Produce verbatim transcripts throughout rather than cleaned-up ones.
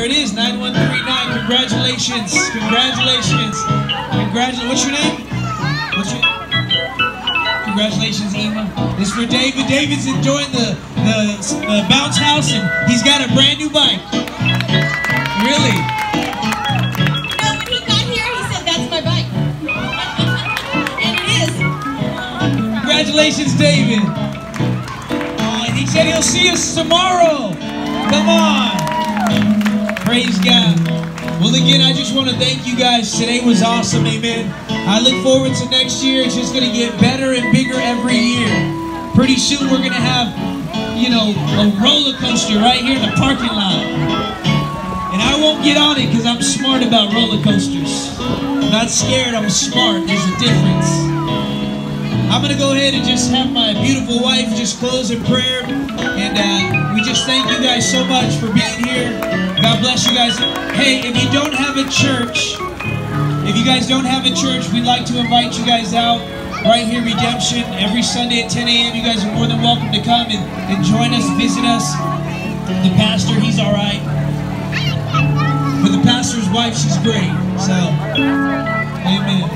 There it is, nine one three nine. Congratulations. Congratulations. Congratulations. What's your name? What's your Congratulations, Ema. This is for David. David's enjoying the, the uh, bounce house, and he's got a brand new bike. Really? You know, when he got here, he said, that's my bike. And it is. Congratulations, David. Oh, and he said he'll see us tomorrow. Come on. Praise God. Well, again, I just want to thank you guys. Today was awesome, amen. I look forward to next year. It's just going to get better and bigger every year. Pretty soon we're going to have, you know, a roller coaster right here in the parking lot. And I won't get on it because I'm smart about roller coasters. I'm not scared, I'm smart. There's a difference. I'm going to go ahead and just have my beautiful wife just close in prayer. And uh, we just thank you guys so much for being here. God bless you guys. Hey, if you don't have a church, if you guys don't have a church, we'd like to invite you guys out right here, Redemption, every Sunday at ten A M You guys are more than welcome to come and, and join us, visit us. The pastor, he's all right. But the pastor's wife, she's great. So, amen.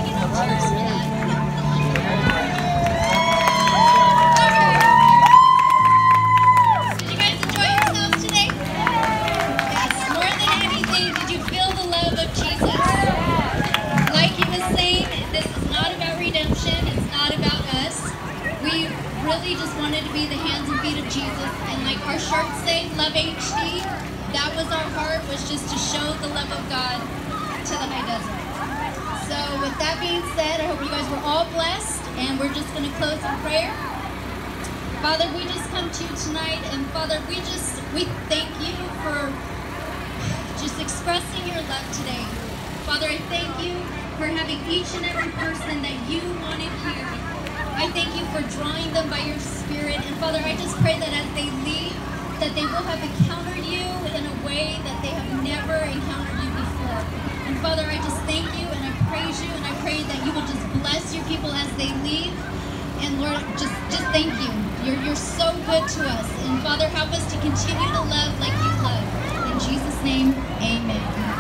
Really just wanted to be the hands and feet of Jesus, and like our shirts say, Love H D, that was our heart, was just to show the love of God to the high desert. So with that being said, I hope you guys were all blessed, and we're just going to close in prayer. Father, we just come to you tonight, and Father, we just, we thank you for just expressing your love today. Father, I thank you for having each and every person that you wanted here. I thank you for drawing them by your Spirit. And Father, I just pray that as they leave, that they will have encountered you in a way that they have never encountered you before. And Father, I just thank you and I praise you, and I pray that you will just bless your people as they leave. And Lord, just, just thank you. You're, you're so good to us. And Father, help us to continue to love like you love. In Jesus' name, amen.